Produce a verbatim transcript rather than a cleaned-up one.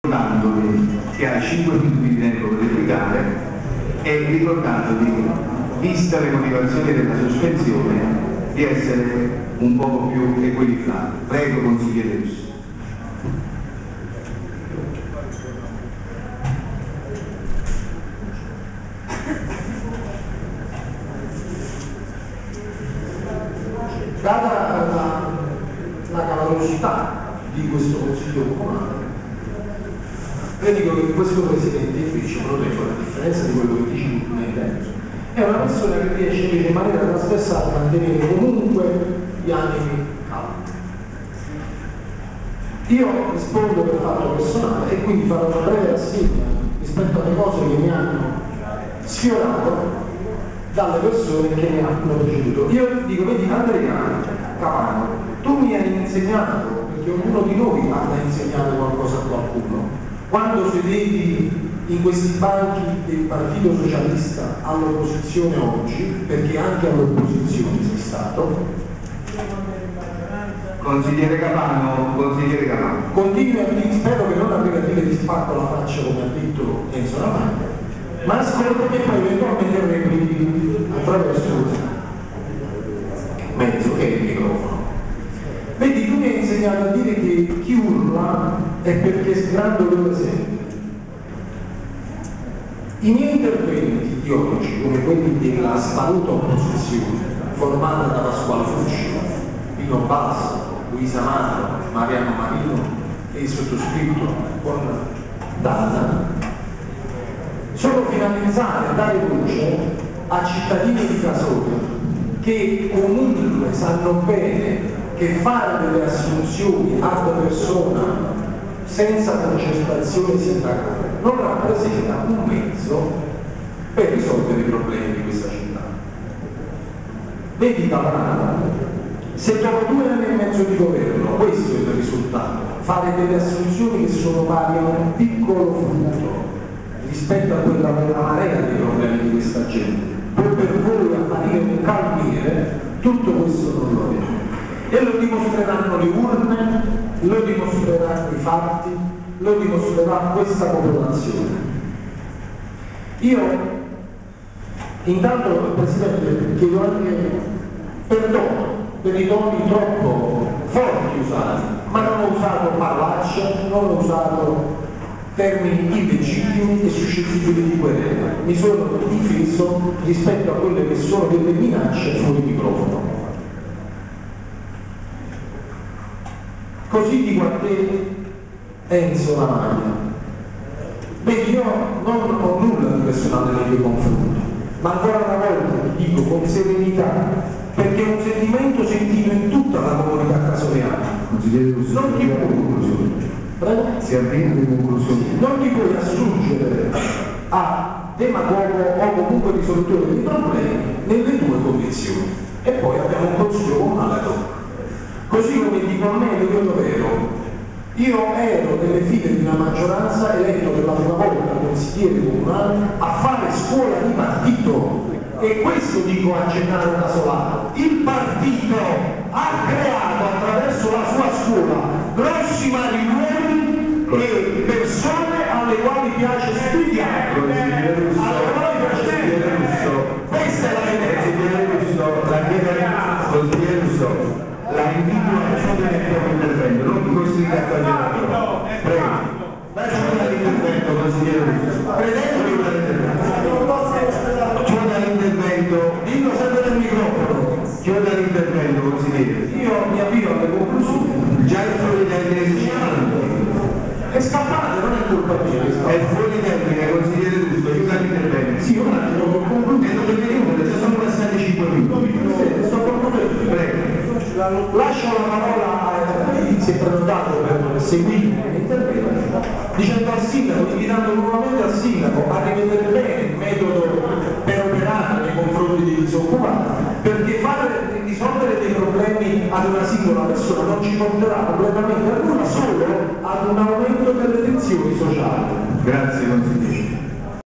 ricordandovi che ha cinque minuti di tempo per replicare e ricordandovi, vista le motivazioni della sospensione, di essere un poco più equilibrati. Prego, consigliere Russo. Data la, la cavalosità di questo Consiglio Comunale, credo che questo Presidente invece, protegge, a differenza di quello che dici tu nel tempo, è una persona che riesce in maniera trasversale a mantenere comunque gli animi calmi. Io rispondo per fatto personale e quindi farò una breve rassegna rispetto alle cose che mi hanno sfiorato dalle persone che mi hanno preceduto. Io dico, vedi Andrea Capano, tu mi hai insegnato, perché ognuno di noi ha insegnato qualcosa a qualcuno, quando sedevi in questi banchi del Partito Socialista all'opposizione oggi, perché anche all'opposizione sei stato. Consigliere Capano, consigliere Capano. Continui a dire, spero che non arrivi a dire ti spacco la faccia come ha detto Enzo Lamagna, ma ascoltami e poi eventualmente replichi attraverso il mezzo che è il microfono. Vedi, tu mi hai insegnato a dire che chi urla è perché sgrando dove sente. I miei interventi di oggi, come quelli della sparuta opposizione formata da Pasquale Fucci, Pino Basso, Luisa Mano, Mariano Marino e il sottoscritto con Dana, sono finalizzate a dare voce a cittadini di Casoria che comunque sanno bene che fare delle assunzioni ad persona senza concertazione sindacale non rappresenta un mezzo per risolvere i problemi di questa città. Vedi Caprara, se dopo due anni e mezzo di governo questo è il risultato, fare delle assunzioni che sono pari a un piccolo frutto rispetto a quella vera marea dei problemi di questa gente, poi per voi apparire un calmiere, tutto questo non lo è. E lo dimostreranno le urne, lo dimostreranno i fatti, lo dimostrerà questa popolazione. Io intanto, Presidente, chiedo anche perdono per i toni troppo forti usati, ma non ho usato parolacce, non ho usato termini illegittimi e suscettibili di querela. Mi sono difeso rispetto a quelle che sono delle minacce fuori microfono. Così dico a te, Enzo Lamagna. Vedi, io non ho nulla di personale nei tuoi confronti, ma ancora una volta ti dico con serenità, perché è un sentimento sentito in tutta la comunità casoreana. Non ti puoi, prego? Si avvia le conclusioni. Non ti puoi assurgere a demagogo o comunque risolutore di problemi nelle tue condizioni. E poi abbiamo un consiglio comunale ad hoc. Così come dico a me dove io ero, io ero nelle file di una maggioranza eletto per la prima volta consigliere comunale a fare scuola di partito, e questo dico a Gennaro Casolaro. Il partito ha creato attraverso la sua scuola grossi matrimoni e persone alle quali piace studiare, alle quali piace studiare. Questa è la verità. Consigliere Russo, la invito a chiudere il proprio intervento, non mi costringa a tagliare. Prego, faccio l'intervento, consigliere Russo. Pretendo di chiudere l'intervento. Chiuda l'intervento, dillo sempre nel microfono. Chiuda l'intervento, consigliere. Io mi avvio alle conclusioni. Già è fuori termine siciliano. È scappato, non è colpa mia. È fuori termine, consigliere Russo, chiuda l'intervento. Sì, un attimo, ho concluso. E non deve dire, se sono passati cinque minuti. Sto concludendo. Prego. Lascio la parola a chi si è prenotato per seguire l'intervento, dicendo al sindaco, invitando nuovamente al sindaco a rivedere bene il metodo per operare nei confronti dei disoccupati, perché fare, risolvere dei problemi ad una singola persona non ci porterà completamente a nulla, solo ad un aumento delle tensioni sociali. Grazie consigliere.